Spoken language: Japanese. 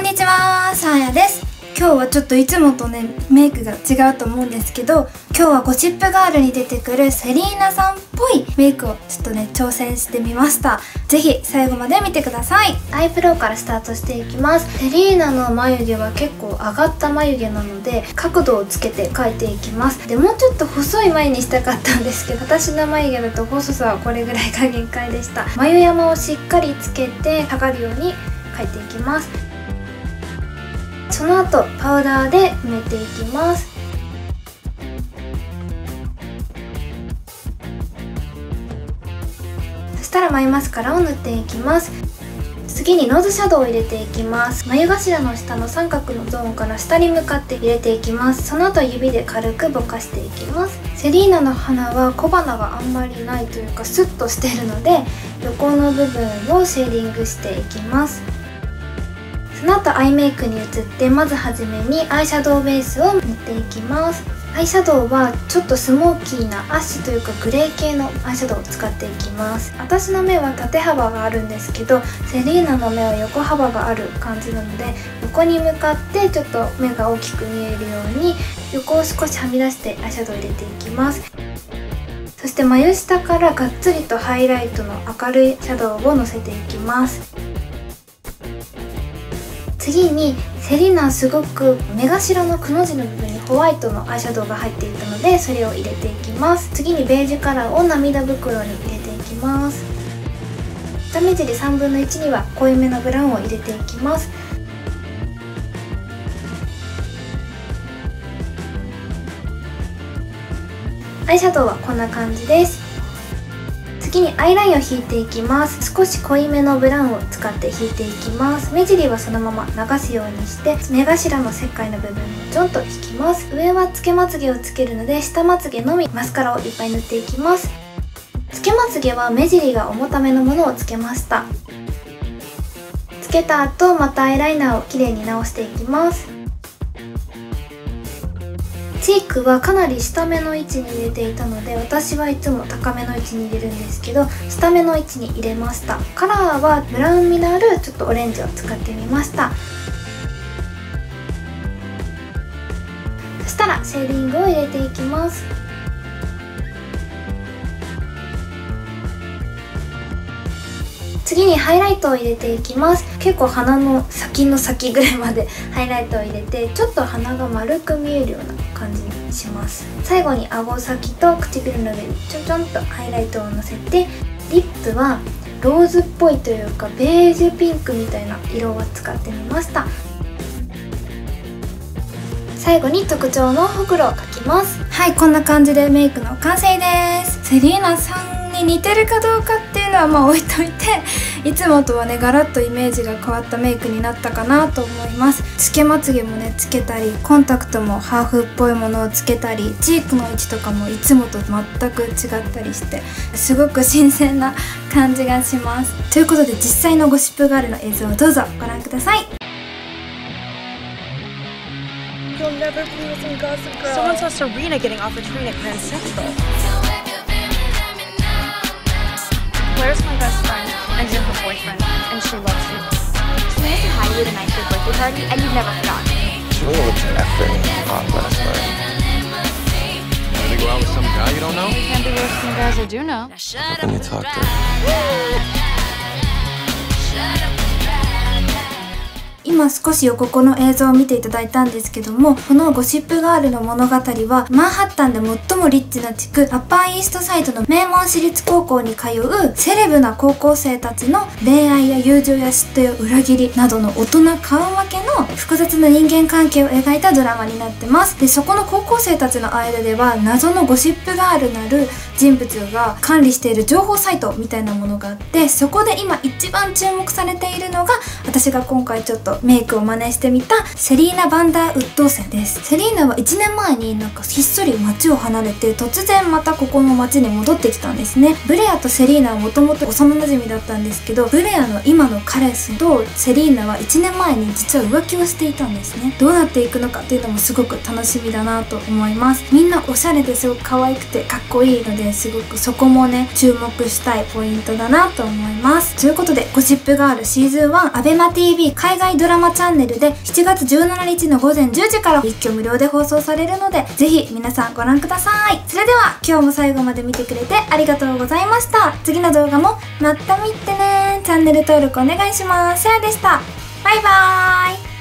にちは、さあやです。今日はちょっといつもとねメイクが違うと思うんですけど、今日はゴシップガールに出てくるセリーナさんっぽいメイクをちょっとね挑戦してみました。ぜひ最後まで見てください。アイブロウからスタートしていきます。セリーナの眉毛は結構上がった眉毛なので角度をつけて描いていきます。でもうちょっと細い眉にしたかったんですけど、私の眉毛だと細さはこれぐらいが限界でした。眉山をしっかりつけて下がるように描いていきます。その後パウダーで埋めていきます。そしたら眉マスカラを塗っていきます。次にノーズシャドウを入れていきます。眉頭の下の三角のゾーンから下に向かって入れていきます。その後指で軽くぼかしていきます。セリーナの鼻は小鼻があんまりないというかスッとしているので、横の部分をシェーディングしていきます。その後アイメイクに移って、まずはじめにアイシャドウベースを塗っていきます。アイシャドウはちょっとスモーキーなアッシュというかグレー系のアイシャドウを使っていきます。私の目は縦幅があるんですけど、セリーナの目は横幅がある感じなので、横に向かってちょっと目が大きく見えるように横を少しはみ出してアイシャドウを入れていきます。そして眉下からがっつりとハイライトの明るいシャドウをのせていきます。次にセリーナはすごく目頭のくの字の部分にホワイトのアイシャドウが入っていたので、それを入れていきます。次にベージュカラーを涙袋に入れていきます。下目尻3分の1には濃いめのブラウンを入れていきます。アイシャドウはこんな感じです。次にアイラインを引いていきます。少し濃いめのブラウンを使って引いていきます。目尻はそのまま流すようにして目頭の切開の部分をちょんと引きます。上はつけまつげをつけるので、下まつげのみマスカラをいっぱい塗っていきます。つけまつげは目尻が重ためのものをつけました。つけた後またアイライナーをきれいに直していきます。チークはかなり下目の位置に入れていたので、私はいつも高めの位置に入れるんですけど、下目の位置に入れました。カラーはブラウン味のあるちょっとオレンジを使ってみました。そしたらシェーディングを入れていきます。次にハイライトを入れていきます。結構鼻の先の先ぐらいまでハイライトを入れて、ちょっと鼻が丸く見えるような感じにします。最後に顎先と唇の上にちょちょんとハイライトをのせて、リップはローズっぽいというかベージュピンクみたいな色を使ってみました。最後に特徴のほくろを描きます。はい、こんな感じでメイクの完成です。セリーナさんに似てるかどうかっていうのはまあ置いといて、いつもとはねガラッとイメージが変わったメイクになったかなと思います。つけまつげもねつけたり、コンタクトもハーフっぽいものをつけたり、チークの位置とかもいつもと全く違ったりして、すごく新鮮な感じがします。ということで実際のゴシップガールの映像をどうぞご覧ください。 You'll never believe some Gossip Girl. Someone saw Serena getting off a train at Grand Central. Claire's my best friend, and you're her boyfriend, and she loves you. Serena said hi to you at a nice big birthday party, and you've never forgotten. She really looked an effing hot last night. Want to go out with some guy you don't know? You can't be worse than guys I do know. How can you talk to her? 今少し予告の映像を見ていただいたんですけども、このゴシップガールの物語はマンハッタンで最もリッチな地区アッパーイーストサイドの名門私立高校に通うセレブな高校生たちの恋愛や友情や嫉妬や裏切りなどの大人顔負けの複雑な人間関係を描いたドラマになってます。でそこの高校生たちの間では謎のゴシップガールなる人物が管理している情報サイトみたいなものがあって、そこで今一番注目されているのが、私が今回ちょっとメイクを真似してみたセリーナ・ヴァンダーウッドーセンです。セリーナは1年前になんかひっそり街を離れて、突然またここの街に戻ってきたんですね。ブレアとセリーナはもともと幼馴染だったんですけど、ブレアの今の彼氏とセリーナは1年前に実は浮気をしていたんですね。どうなっていくのかっていうのもすごく楽しみだなと思います。みんなおしゃれですごく可愛くてかっこいいので、すごくそこもね注目したいポイントだなと思います。ということでゴシップガールシーズン1アベマ TV 海外ドドラマチャンネルで7月17日の午前10時から一挙無料で放送されるので、ぜひ皆さんご覧ください。それでは今日も最後まで見てくれてありがとうございました。次の動画もまた見てね。チャンネル登録お願いします。シェアでした。バイバーイ。